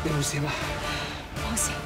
你冇事嘛？ 冇事。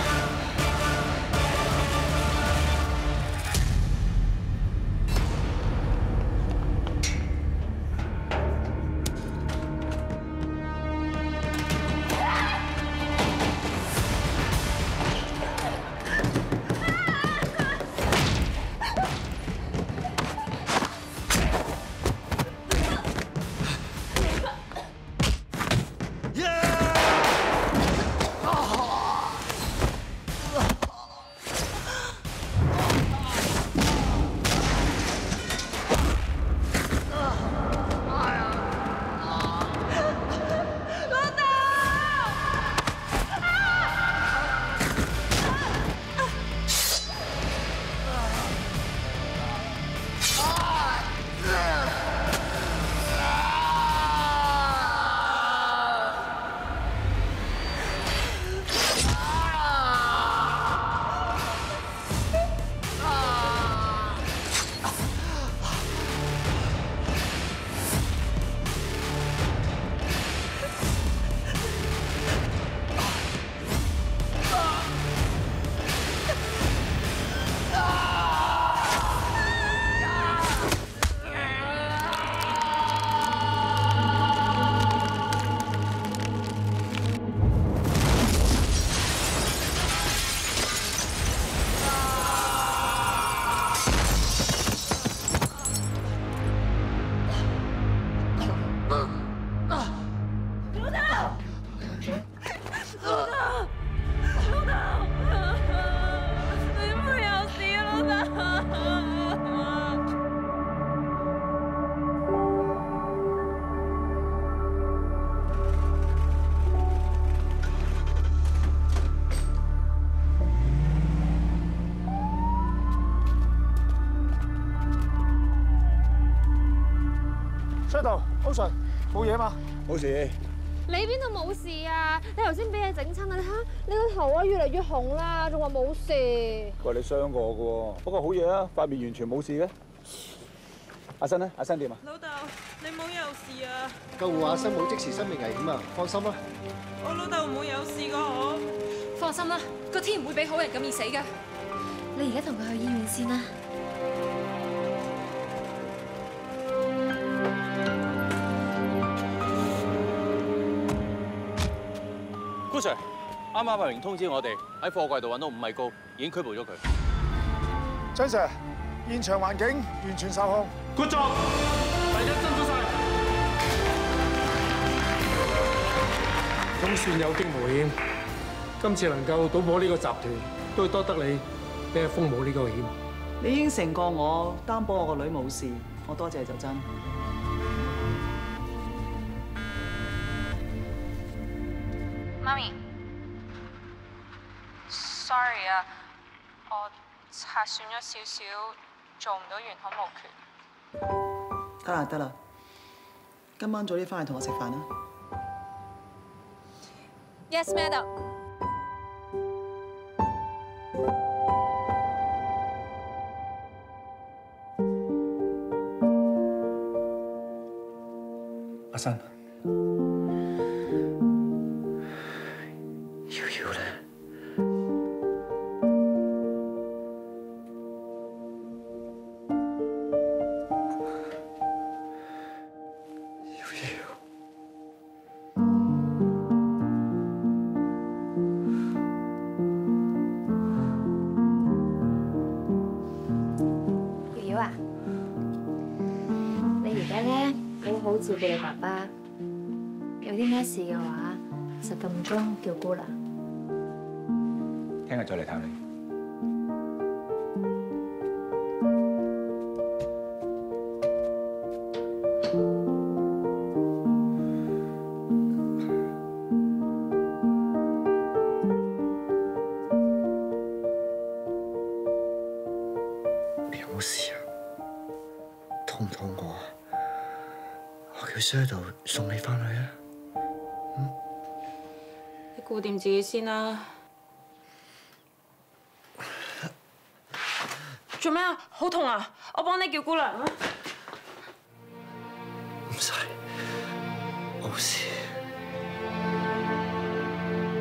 出度，Ocean，冇嘢嘛？ 冇事。 你邊度冇事啊？你頭先俾嘢整親啊！你睇下你個頭啊，越嚟越紅啦，仲話冇事。 佢話你傷過嘅喎，不過好嘢啊，塊面完全冇事嘅。阿新咧，阿新點啊？ 老豆，你冇有事啊？ 救護阿新冇即時生命危險啊，放心啦。 我老豆冇有事噶，我。 放心啦，個天唔會俾好人咁易死㗎。 你而家同佢去醫院先啦。 顧 Sir， 啱啱阿榮通知我哋喺貨櫃度揾到5米高，已經拘捕咗佢。 張 Sir， 現場環境完全受控。 Good job， 第一真咗晒。 總算有驚無險，今次能夠搗破呢個集團，都要多得你俾阿風冇呢個險。 你應承過我擔保我個女冇事，我多謝就真。 媽咪 ，sorry 啊，我拆損咗少少，做唔到完好無缺。 得啦得啦，今晚早啲翻嚟同我食飯啦。 Yes, madam。 阿新。 好照顧你爸爸，有啲咩事嘅話，10分鐘叫姑娘。 聽日再嚟探你。 你有冇事啊？痛唔痛我啊？ 佢喺度送你翻去啊！ 你顧掂自己先啦。做咩啊？好痛啊！我幫你叫姑娘啊！ 唔使，冇事。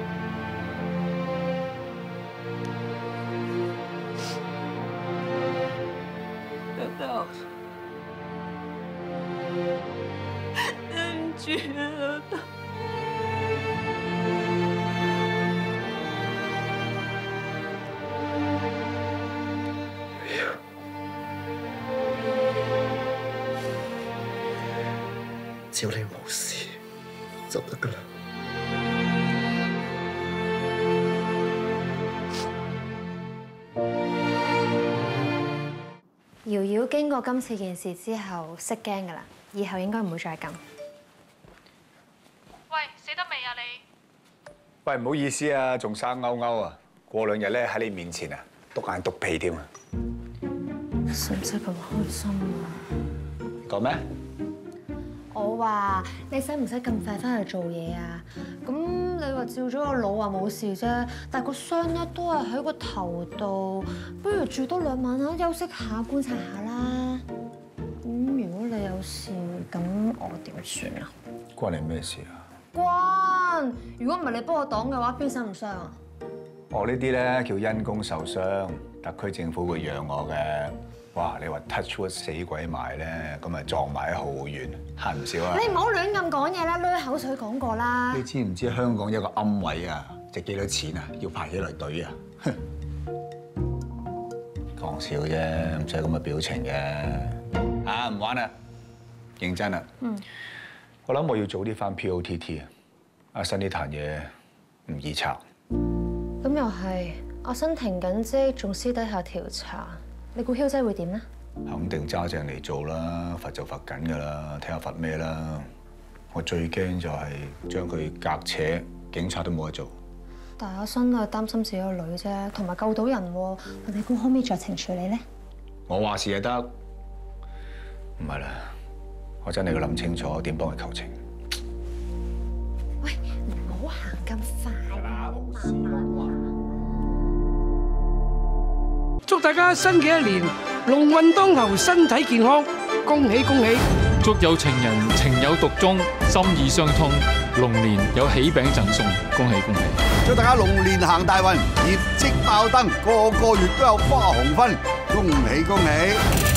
只要你冇事就得噶啦。 瑤瑤經過今次件事之後，識驚噶啦，以後應該唔會再咁。 喂，死得未啊你？ 喂，唔好意思啊，仲生勾勾啊！過2日咧喺你面前啊，篤眼篤鼻添啊！ 使唔使咁開心啊？ 講咩？ 我話你使唔使咁快翻去做嘢啊？咁你話照咗個腦話冇事啫，但個傷咧都係喺個頭度，不如住多2晚啦，休息下觀察下啦。咁如果你有事，咁我點算啊？ 關你咩事啊？ 關！如果唔係你幫我擋嘅話，邊傷唔傷啊？ 我呢啲咧叫因公受傷，特區政府會養我嘅。哇！你話 touch wood 死鬼埋咧，咁咪撞埋喺好遠，慳唔少啊！ 你唔好亂咁講嘢啦，濺口水講過啦。 你知唔知香港一個龕位啊，值幾多錢啊？要排起嚟隊啊！講笑啫，唔使咁嘅表情嘅。啊，唔玩啦，認真啦。我諗我要早啲返 POTT 啊！阿新呢壇嘢唔易拆。 咁又係，阿新停緊職，仲私底下調查。你估囂仔會點咧？ 肯定揸正嚟做啦，罰就罰緊㗎啦，睇下罰咩啦。我最驚就係將佢隔扯，警察都冇得做。 但係阿新都係擔心自己個女啫，同埋救到人喎。你估可唔可以酌情處理咧？ 我話事就得，唔係啦，我真係要諗清楚點幫佢求情。 喂，唔好行咁快啦， 祝大家新嘅一年龍運當頭，身體健康，恭喜恭喜！ 祝有情人情有獨鍾，心意相通，龍年有喜餅贈送，恭喜恭喜！ 祝大家龍年行大運，業績爆燈，個月都有花紅分，恭喜恭喜！